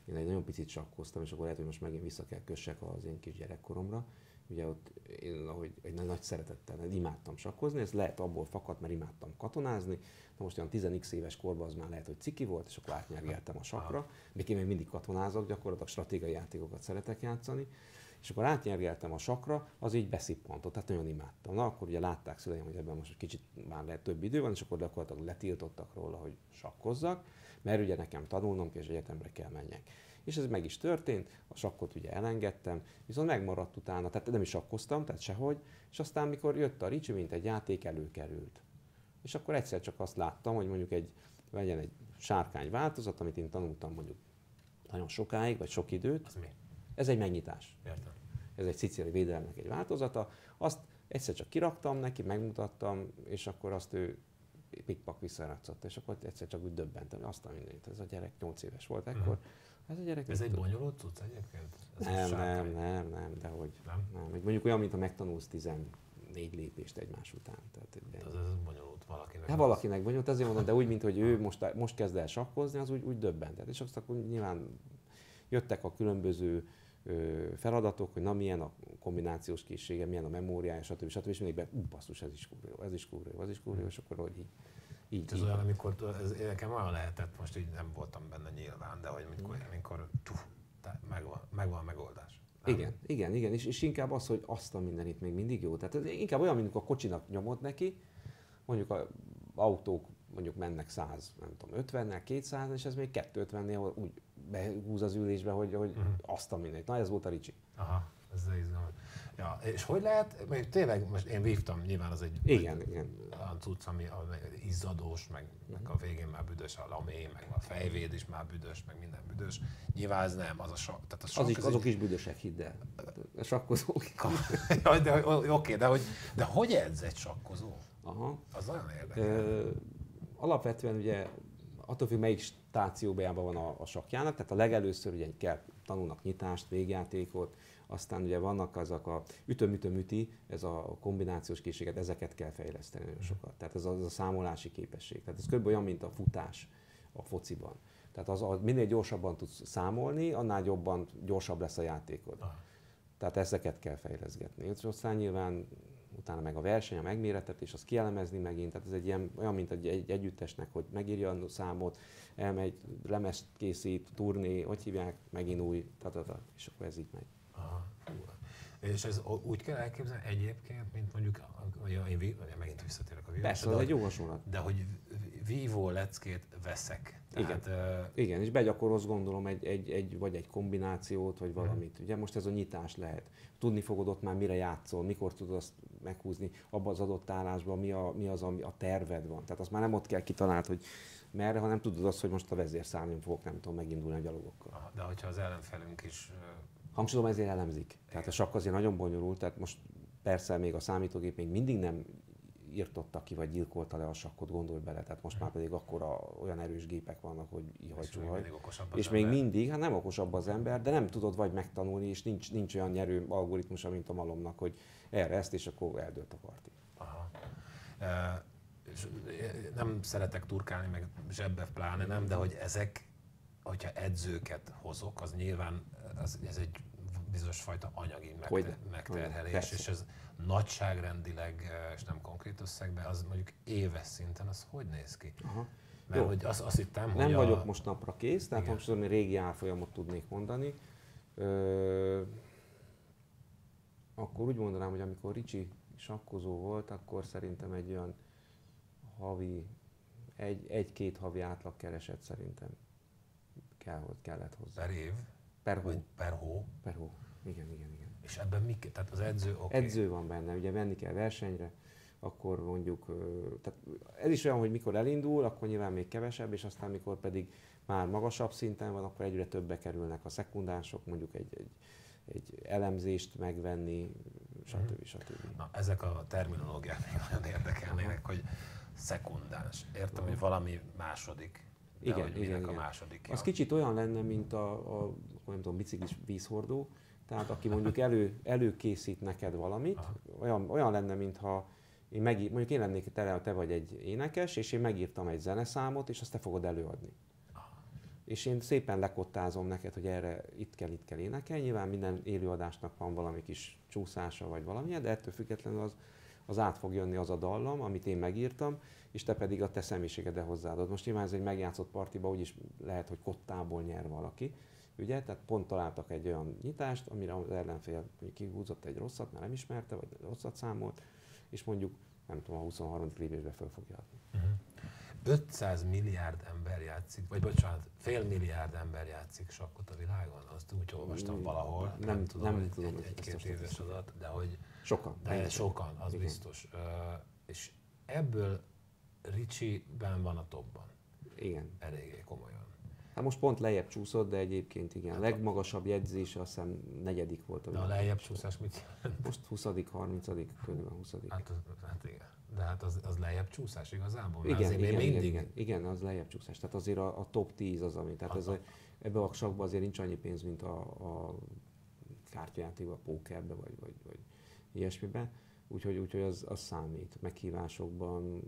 én egy nagyon picit sakkoztam, és akkor lehet, hogy most megint vissza kell kössek az én kis gyerekkoromra. Ugye ott én, ahogy egy nagy szeretettel imádtam sakkozni, ez lehet abból fakadt, mert imádtam katonázni. Na most olyan tíz x éves korban az már lehet, hogy ciki volt, és akkor átnyergeltem a sakra. Még én még mindig katonázok, gyakorlatilag stratégiai játékokat szeretek játszani. És akkor átnyergeltem a sakra, az így beszippantott, tehát nagyon imádtam. Na akkor ugye látták szüleim, hogy ebben most egy kicsit már lehet több idő van, és akkor gyakorlatilag letiltottak róla, hogy sakkozzak, mert ugye nekem tanulnom kell, és egyetemre kell menjek. És ez meg is történt, a sakkot ugye elengedtem, viszont megmaradt utána, tehát nem is sakkoztam, tehát sehogy, és aztán mikor jött a Ricsi, mint egy játék, előkerült. És akkor egyszer csak azt láttam, hogy mondjuk egy, legyen egy sárkány változat, amit én tanultam mondjuk nagyon sokáig, vagy sok időt. Az mi? Ez egy megnyitás. Értem. Ez egy szicíliai védelemnek egy változata. Azt egyszer csak kiraktam neki, megmutattam, és akkor azt ő pikpak visszaratszott, és akkor egyszer csak úgy döbbentem, hogy azt a mindenit. Ez a gyerek nyolc éves volt ekkor. Uh-huh. Ez a gyerek. Ez egy bonyolult cucc egyébként? Ez nem, nem, nem, nem, de hogy. Nem? nem. Mondjuk olyan, mint ha megtanulsz tizennégy lépést egymás után. Tehát, ez, ez bonyolult valakinek. Hát valakinek bonyolult, azért mondom, de úgy, mint hogy ő most, most kezd el sakkozni, az úgy, úgy döbbentett. És azt akkor nyilván jöttek a különböző feladatok, hogy na milyen a kombinációs készsége, milyen a memóriája, stb. stb. És mindig be, ú, basszus, ez is kurva jó, ez is kurva jó, ez is kurva jó, és akkor hogy így. így ez így. olyan, amikor, ez nekem olyan lehetett, most így nem voltam benne nyilván, de hogy amikor, amikor tuh, megvan, megvan a megoldás. Nem? Igen, igen, igen, és, és inkább az, hogy azt a mindenit még mindig jó. Tehát ez inkább olyan, mint a kocsinak nyomod neki, mondjuk az autók mondjuk mennek száz, nem tudom, ötvennel, kétszáz, és ez még kétszázötvennél úgy behúz az ülésbe, hogy, hogy uh-huh. azt a mindenit. Na ez volt a Ricsi. Aha, ez izgalmas. Ja, és hogy lehet, mert tényleg most én vívtam, nyilván az egy igen, egy, igen. olyan cucc, ami izzadós, meg, meg a végén már büdös a lamé, meg a fejvéd is már büdös, meg minden büdös. Nyilván ez nem, az a sok. Tehát a sok az is, azok egy... is büdösek, hidd el. A sakkozók. Jaj, de oké, de hogy, de hogy edz egy sakkozó? Aha. Az nagyon érdekel. Alapvetően ugye attól függ, melyik stációjában van a, a sakjának, tehát a legelőször ugye kell tanulnak nyitást, végjátékot, aztán ugye vannak azok a ütöm-ütöm-üti, ez a kombinációs készséget, ezeket kell fejleszteni nagyon sokat. Tehát ez a, az a számolási képesség. Tehát ez kb. Olyan, mint a futás a fociban. Tehát az, az minél gyorsabban tudsz számolni, annál jobban gyorsabb lesz a játékod. Ah. Tehát ezeket kell fejleszgetni. És aztán nyilván utána meg a verseny, a megméretetés, azt kielemezni megint, tehát ez egy ilyen, olyan, mint egy, egy együttesnek, hogy megírja a számot, elmegy, lemezt készít, turné, hogy hívják, megint új, tatata, és akkor ez így megy. Aha. És ez úgy kell elképzelni egyébként, mint mondjuk, én megint visszatérek a vívásra. Persze, az egy jó hasonlat. De hogy vívó leckét veszek. Tehát, igen. Uh, igen, és begyakorolsz gondolom egy, egy, egy, vagy egy kombinációt, vagy valamit. Uh-huh. Ugye most ez a nyitás lehet. Tudni fogod ott már mire játszol, mikor tudod azt meghúzni abban az adott állásban, mi, a, mi az, ami a terved van. Tehát azt már nem ott kell kitaláld, hogy merre, hanem tudod azt, hogy most a vezérszárnyon fogok, nem tudom, megindulni a gyalogokkal. Aha, de hogyha az ellenfelünk is... Hangsúlyozom, ezért elemzik. Tehát a sakk azért nagyon bonyolult, tehát most persze még a számítógép még mindig nem írtotta ki, vagy gyilkolta le a sakkot, gondolj bele. Tehát most már pedig akkora olyan erős gépek vannak, hogy ihaj-csuhaj. És még mindig, hát nem okosabb az ember, de nem tudod vagy megtanulni, és nincs, nincs olyan nyerő algoritmusa, mint a malomnak, hogy erre ezt, és akkor eldőlt a parti. Aha. E, és nem szeretek turkálni, meg zsebbe pláne nem, de hogy ezek, hogyha edzőket hozok, az nyilván az, ez egy bizonyos fajta anyagi megter, megterhelés, Persze. és ez nagyságrendileg, és nem konkrét összegben, az mondjuk éves szinten, az hogy néz ki? Aha. Mert Jó. hogy azt, azt hittem, nem hogy vagyok a... most napra kész, tehát most tudom, hogy régi árfolyamot tudnék mondani. Ö... Akkor úgy mondanám, hogy amikor Ricsi sakkozó volt, akkor szerintem egy olyan havi, egy, egy-két havi átlag keresett szerintem kell, hogy kellett hozzá. Per év? Per hó. Per hó? Per hó. Igen, igen, igen. És ebben mi? Tehát az edző, okay. Edző van benne, ugye venni kell versenyre, akkor mondjuk, tehát ez is olyan, hogy mikor elindul, akkor nyilván még kevesebb, és aztán mikor pedig már magasabb szinten van, akkor egyre többe kerülnek a szekundánsok, mondjuk egy, egy, egy elemzést megvenni, stb. stb. Na, ezek a terminológiák nagyon érdekelnének, hogy szekundáns. Értem, hogy valami második. De igen, hogy igen, a igen. második. Az kicsit olyan lenne, mint a, a nem tudom, biciklis vízhordó, tehát aki mondjuk elő, előkészít neked valamit, olyan, olyan lenne, mintha én megír, mondjuk én lennék, te, te vagy egy énekes, és én megírtam egy zeneszámot, és azt te fogod előadni. és én szépen lekottázom neked, hogy erre itt kell, itt kell énekelni. Nyilván minden élőadásnak van valami kis csúszása vagy valamilyen, de ettől függetlenül az, az át fog jönni az a dallam, amit én megírtam, és te pedig a te személyiségeddel hozzáadod. Most nyilván ez egy megjátszott partiba úgyis lehet, hogy kottából nyer valaki, ugye? Tehát pont találtak egy olyan nyitást, amire az ellenfél kihúzott egy rosszat, mert nem ismerte, vagy rosszat számolt, és mondjuk, nem tudom, a huszonharmadik lépésbe föl fogja adni. Uh-huh. ötszáz milliárd ember játszik, vagy bocsánat, fél milliárd ember játszik sakkot a világon, azt úgy olvastam valahol, nem, nem tudom, nem tudom egy, egy-két éves adat, de hogy sokan, de sokan, az igen. Biztos. Uh, és ebből Ricsiben van a topban. Igen. Eléggé komolyan. Hát most pont lejjebb csúszott, de egyébként igen. Hát a legmagasabb jegyzés azt hiszem negyedik volt. A de a lejjebb csúszás mit jelent? Most huszadik, harmincadik körül a huszadik. Hát, hát igen. De hát az, az lejjebb csúszás igazából? Igen, igen, igen, mindig... igen, igen, az lejjebb csúszás. Tehát azért a, a top tíz az, ami. Tehát ez a, ebbe a sakkban azért nincs annyi pénz, mint a, a kártyajátékban, a pókerbe, vagy, vagy, vagy ilyesmiben. Úgyhogy, úgyhogy az, az számít. Meghívásokban,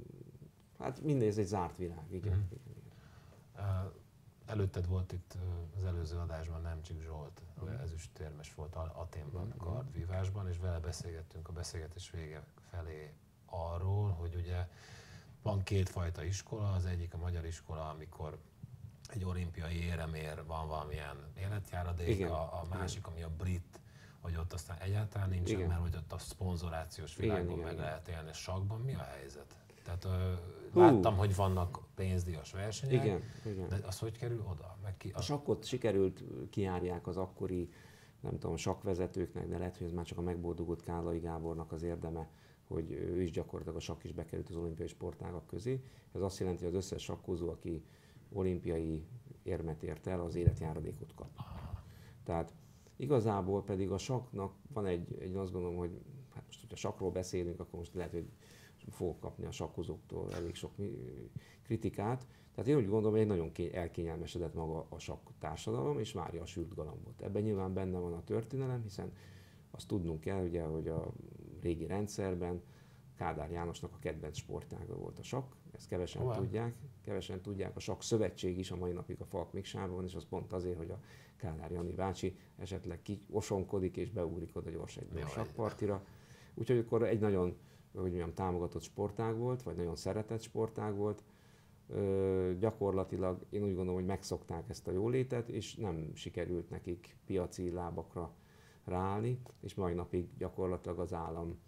hát minden ez egy zárt világ. Igen, mm. igen, igen. Uh, előtted volt itt az előző adásban Nemcsik Zsolt, mm. ezüstérmes volt Athénban, mm. kardvívásban, és vele beszélgettünk a beszélgetés vége felé arról, hogy ugye van kétfajta iskola, az egyik a magyar iskola, amikor egy olimpiai éremér van valamilyen életjáradék, a, a másik, ami a brit, hogy ott aztán egyáltalán nincsen, igen. mert hogy ott a szponzorációs világban igen, meg igen. lehet élni. Sakkban mi a helyzet? Tehát uh, láttam, hogy vannak pénzdíjas versenyek, igen, igen. de az hogy kerül oda? Meg ki, a sakkot sikerült kijárják az akkori, nem tudom, sakkvezetőknek, de lehet, hogy ez már csak a megboldogult Kállai Gábornak az érdeme, hogy ő is gyakorlatilag a sakk is bekerült az olimpiai sportágak közé. Ez azt jelenti, hogy az összes sakkozó, aki olimpiai érmet ért el, az életjáradékot kap. Tehát igazából pedig a sakknak van egy, egy azt gondolom, hogy hát most, hogyha sakkról beszélünk, akkor most lehet, hogy fogok kapni a sakkozóktól elég sok kritikát. Tehát én úgy gondolom, hogy egy nagyon elkényelmesedett maga a sakk társadalom, és várja a sült galambot. Ebben nyilván benne van a történelem, hiszen azt tudnunk kell, ugye, hogy a régi rendszerben Kádár Jánosnak a kedvenc sportága volt a sakk, ezt kevesen oh, tudják, kevesen tudják, a sakk szövetség is a mai napig a Falk Miksában van, és az pont azért, hogy a Kádár Jani bácsi esetleg kiosonkodik és beugrik oda gyors egy sakkpartira. Úgyhogy akkor egy nagyon, hogy mondjam, támogatott sportág volt, vagy nagyon szeretett sportág volt. Ö, gyakorlatilag én úgy gondolom, hogy megszokták ezt a jólétet, és nem sikerült nekik piaci lábakra ráállni, és mai napig gyakorlatilag az állam,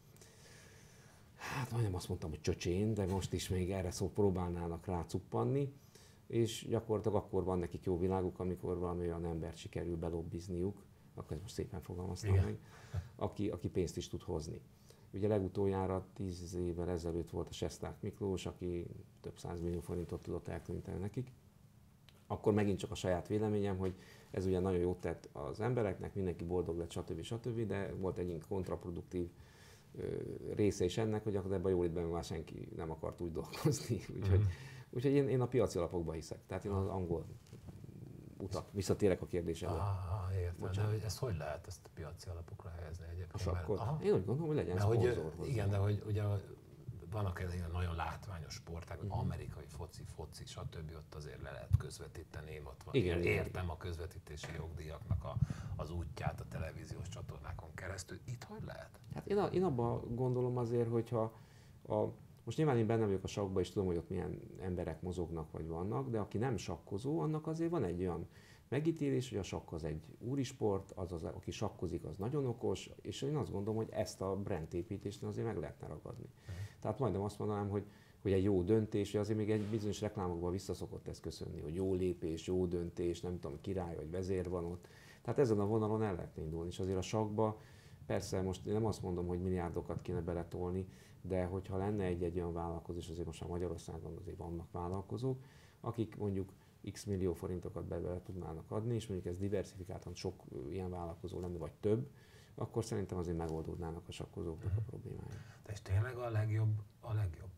hát majdnem azt mondtam, hogy csöcsén, de most is még erre szó próbálnának rácuppanni, és gyakorlatilag akkor van nekik jó világuk, amikor valami olyan embert sikerül belobbizniuk, akkor ezt most szépen fogalmaztam meg, aki, aki pénzt is tud hozni. Ugye legutoljára tíz évvel ezelőtt volt a Sesták Miklós, aki több százmillió forintot tudott elkülöníteni nekik. Akkor megint csak a saját véleményem, hogy ez ugye nagyon jót tett az embereknek, mindenki boldog lett, stb. stb., de volt egy kontraproduktív része is ennek, hogy akkor ebben a jólétben már senki nem akart úgy dolgozni. Úgyhogy, mm. úgyhogy én, én a piaci alapokba hiszek. Tehát én az angol utak, visszatérek a kérdésedre. Ah, értem, de hogy ezt hogy lehet ezt a piaci alapokra helyezni egyébként? A sakkot? Én úgy gondolom, hogy legyen szponzor. Igen, de hogy ugye vannak ilyen nagyon látványos sporták, uh-huh. amerikai foci, foci, stb. Ott azért le lehet közvetíteni, ott van. Igen, értem igen. a közvetítési jogdíjaknak a, az útját a televíziós csatornákon keresztül. Itt hogy lehet? Hát én, a, én abban gondolom azért, hogyha a, most nyilván én benne vagyok a sakkban, és tudom, hogy ott milyen emberek mozognak vagy vannak, de aki nem sakkozó, annak azért van egy olyan megítélés, hogy a sakk az egy úrisport, az, az aki sakkozik, az nagyon okos, és én azt gondolom, hogy ezt a brandépítést azért meg lehetne ragadni. Uh-huh. Tehát majdnem azt mondanám, hogy, hogy egy jó döntés, azért még egy bizonyos reklámokban visszaszokott ezt köszönni, hogy jó lépés, jó döntés, nem tudom, király vagy vezér van ott. Tehát ezen a vonalon el lehetne indulni, és azért a sakkba persze most én nem azt mondom, hogy milliárdokat kéne beletolni, de hogyha lenne egy-egy olyan vállalkozás, azért most már Magyarországon azért vannak vállalkozók, akik mondjuk x millió forintokat be, be tudnának adni, és mondjuk ez diversifikáltan sok ilyen vállalkozó lenne, vagy több, akkor szerintem azért megoldódnának a sakkozóknak a problémája. De és tényleg a legjobb a legjobb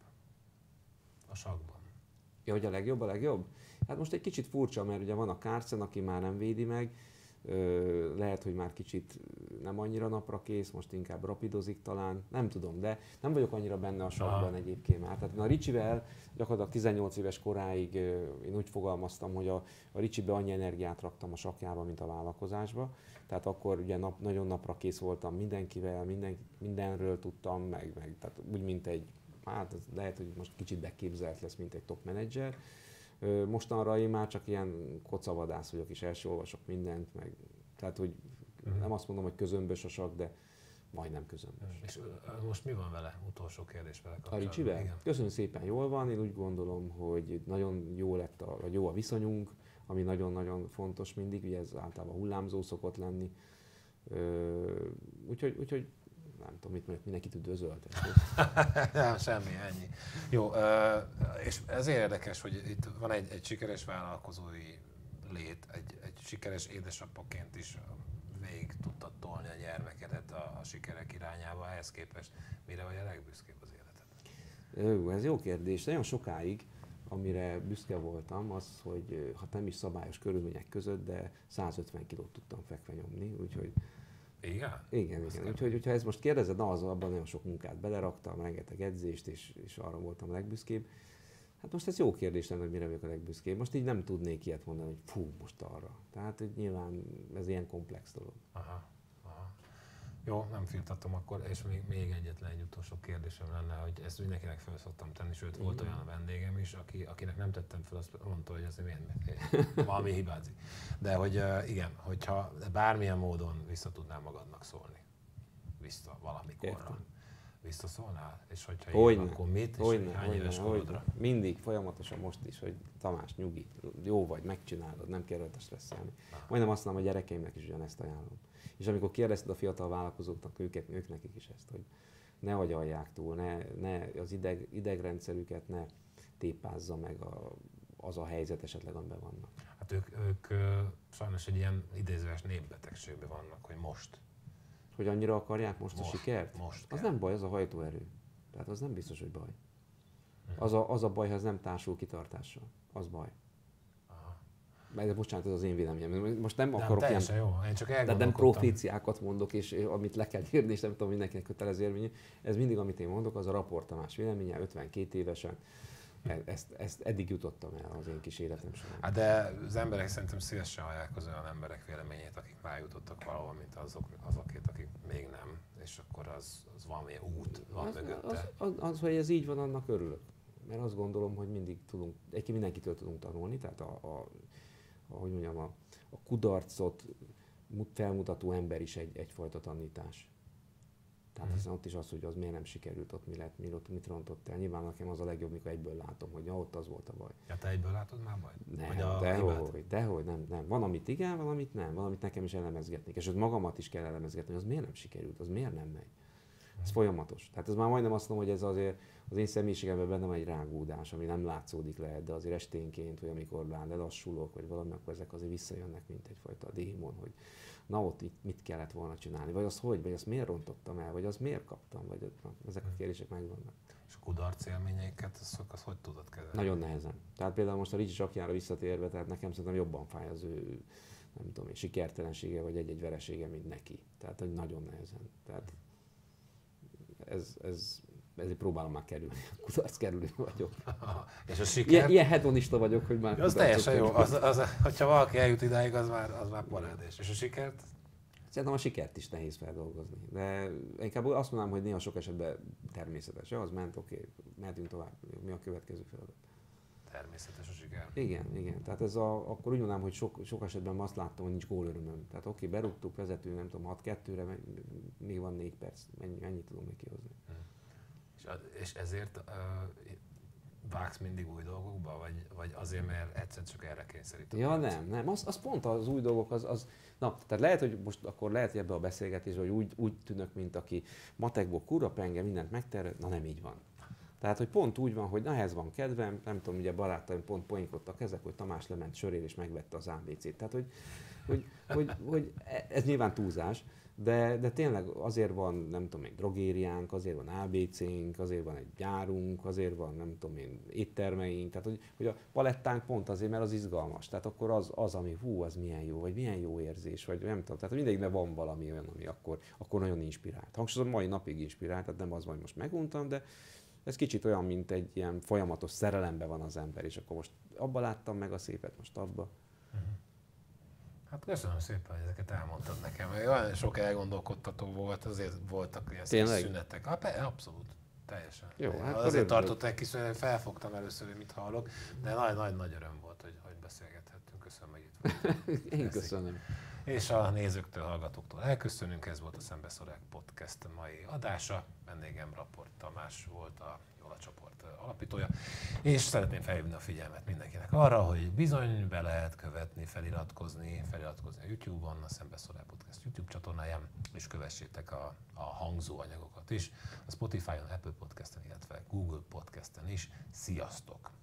a sakkban? Ja, hogy a legjobb a legjobb? Hát most egy kicsit furcsa, mert ugye van a Carlsen, aki már nem védi meg, Ö, lehet, hogy már kicsit nem annyira napra kész, most inkább rapidozik talán, nem tudom, de nem vagyok annyira benne a sakban egyébként már. Tehát a Ricsivel gyakorlatilag tizennyolc éves koráig én úgy fogalmaztam, hogy a, a Ricsibe annyi energiát raktam a sakjába, mint a vállalkozásba. Tehát akkor ugye nap, nagyon napra kész voltam mindenkivel, minden, mindenről tudtam, meg, meg tehát úgy, mint egy, hát lehet, hogy most kicsit beképzelt lesz, mint egy top menedzser. Mostanra én már csak ilyen kocavadász vagyok, és első olvasok mindent, meg, tehát hogy uh-huh. nem azt mondom, hogy közömbös a sak, de majdnem közömbös. És most mi van vele? Utolsó kérdés vele kapcsolatban. A Ricsivel? Köszönöm szépen, jól van. Én úgy gondolom, hogy nagyon jó lett a, vagy jó a viszonyunk, ami nagyon-nagyon fontos mindig, ugye ez általában hullámzó szokott lenni. Úgyhogy, úgyhogy nem tudom, mit mondjuk, mindenkit üdvözöltek. Nem, semmi, ennyi. Jó, és ezért érdekes, hogy itt van egy, egy sikeres vállalkozói lét, egy, egy sikeres édesapaként is végig tudtad tolni a gyermekedet a, a sikerek irányába, ehhez képest mire vagy a legbüszkébb az életed? Jó, ez jó kérdés. Nagyon sokáig, amire büszke voltam, az, hogy ha nem is szabályos körülmények között, de százötven kilót tudtam fekve nyomni, úgyhogy igen? Igen, igen. Úgyhogy, hogyha ezt most kérdezed, na, az abban nagyon sok munkát beleraktam, rengeteg edzést, és, és arra voltam a legbüszkébb. Hát most ez jó kérdés lenne, hogy mire vagyok a legbüszkébb. Most így nem tudnék ilyet mondani, hogy fú, most arra. Tehát hogy nyilván ez ilyen komplex dolog. Aha, aha. Jó, nem firtatom akkor, és még, még egyetlen egy utolsó kérdésem lenne, hogy ezt mindenkinek fel szoktam tenni, sőt volt olyan a vendégem is, aki, akinek nem tettem fel, azt mondta, hogy ez miért, valami hibázik. De hogy igen, hogyha bármilyen módon vissza tudnál magadnak szólni, vissza valamikorra. Értem. Visszaszólnál? És hogyha Hogyne, igen, akkor mit? hogyne, és hány hogyne, éves hogyne. korodra? Mindig, folyamatosan most is, hogy Tamás, nyugi, jó vagy, megcsinálod, nem kell rajta stresszelni. Majdnem azt mondom, a gyerekeimnek is ugyanezt ajánlom. És amikor kérdezted a fiatal vállalkozóknak, őket, ők nekik is ezt, hogy ne agyalják túl, ne, ne az ideg, idegrendszerüket ne tépázza meg a, az a helyzet esetleg, amiben vannak. Hát ők, ők sajnos egy ilyen idézőes népbetegségben vannak, hogy most. Hogy annyira akarják most, most a sikert? Most az kell. nem baj, az a hajtóerő. Tehát az nem biztos, hogy baj. Az a, az a baj, ha ez nem társul kitartással. Az baj. Aha. Mert bocsánat, ez az én véleményem. Most nem, nem akarok ilyen... jó, én csak Tehát nem proféciákat mondok, és amit le kell írni, és nem tudom, mindenkinek kötelező érvényű. Ez mindig, amit én mondok, az a Rapport Tamás véleménye, ötvenkét évesen. Ezt, ezt eddig jutottam el az én kis életem során. Hát de az emberek szerintem szívesen hallják az olyan emberek véleményét, akik már jutottak valahol, mint azok, azokét, akik még nem. És akkor az, az valami út van az, mögötte. Az, az, az, hogy ez így van, annak örülök. Mert azt gondolom, hogy mindig tudunk, egyébként mindenkitől tudunk tanulni, tehát a, a, a, hogy mondjam, a, a kudarcot felmutató ember is egy, egyfajta tanítás. Tehát hmm. hiszen ott is az, hogy az miért nem sikerült, ott mi lett, mi ott, mit rontott el. Nyilván nekem az a legjobb, mikor egyből látom, hogy ja, ott az volt a baj. Ja, te egyből látod már baj? Nem, dehogy, dehogy, nem, nem. Van, amit igen, van, amit nem. Van, amit nekem is elemezgetnék. És ott magamat is kell elemezgetni, hogy az miért nem sikerült, az miért nem megy. Ez hmm. folyamatos. Tehát ez már majdnem azt mondom, hogy ez azért az én személyiségemben benne van egy rágódás, ami nem látszódik lehet, de azért esténként, vagy amikor már lelassulok, vagy valami, akkor ezek azért visszajönnek, mint egyfajta démon, hogy na ott itt mit kellett volna csinálni, vagy az hogy, vagy azt miért rontottam el, vagy azt miért kaptam, vagy na, ezek a kérdések megvannak. És a kudarc élményeiket, azt, azt hogy tudod kezelni? Nagyon nehezen. Tehát például most a Ricsi sakjára visszatérve, tehát nekem szerintem jobban fáj az ő, nem tudom én, sikertelensége, vagy egy-egy veresége, mint neki. Tehát, hogy nagyon nehezen. Tehát ez, ez, ezért próbálom már kerülni. Kudarc kerülő vagyok. És a siker? Ilyen, ilyen hedonista vagyok, hogy már... Az teljesen jó. Az, az, hogyha valaki eljut idáig, az már, az már parádés. És a sikert? Szerintem a sikert is nehéz feldolgozni. De inkább azt mondanám, hogy néha sok esetben természetes. Ja, az ment, oké, okay, mehetünk tovább. Mi a következő feladat? Természetes a siker. Igen, igen. Tehát ez a, akkor úgy mondanám, hogy sok, sok esetben azt láttam, hogy nincs gólörömöm. Tehát oké, okay, berúgtuk, vezető, nem tudom, hat kettőre, még van négy perc, mennyi, mennyit tudom még kihozni. Hmm. És, és ezért uh, vágsz mindig új dolgokba, vagy, vagy azért, mert egyszer csak erre kényszeríted? Ja, nem, nem. Az, az pont az új dolgok, az, az... Na, tehát lehet, hogy most akkor lehet, hogy ebbe a beszélgetésbe, hogy úgy, úgy tűnök, mint aki matekból kurva penge, mindent megterül, na nem így van. Tehát, hogy pont úgy van, hogy na, ehhez van kedvem, nem tudom, ugye barátaim pont poénkodtak ezek, hogy Tamás lement sörér és megvette az á bé cét. Tehát, hogy, hogy, hogy, hogy ez nyilván túlzás, De, de tényleg azért van, nem tudom én, drogériánk, azért van á bé cénk, azért van egy gyárunk, azért van, nem tudom én, éttermeink, tehát hogy, hogy a palettánk pont azért, mert az izgalmas. Tehát akkor az, az, ami hú, az milyen jó, vagy milyen jó érzés, vagy nem tudom. Tehát mindegyikben van valami olyan, ami akkor, akkor nagyon inspirált. Hangsúlyozom, mai napig inspirált, tehát nem az, hogy most meguntam, de ez kicsit olyan, mint egy ilyen folyamatos szerelemben van az ember, és akkor most abba láttam meg a szépet, most abba. Hát köszönöm szépen, hogy ezeket elmondtad nekem. Olyan sok elgondolkodtató volt, azért voltak ilyen szép szünetek. Ah, abszolút, teljesen. Jó, hát azért tartották ki, hogy felfogtam először, hogy mit hallok, de nagy-nagy öröm volt, hogy, hogy beszélgethettünk. Köszönöm, hogy itt voltál. Én köszönöm. És a nézőktől, hallgatóktól elköszönünk. Ez volt a Szembeszorák Podcast mai adása. Vendégem Rapport Tamás volt, a Jola csoport alapítója. És szeretném felhívni a figyelmet mindenkinek arra, hogy bizony be lehet követni, feliratkozni, feliratkozni a YouTube-on, a Szembeszorák Podcast YouTube csatornáján, és kövessétek a, a hangzóanyagokat is, a Spotify-on, Apple Podcast-en, illetve Google Podcast-en is. Sziasztok!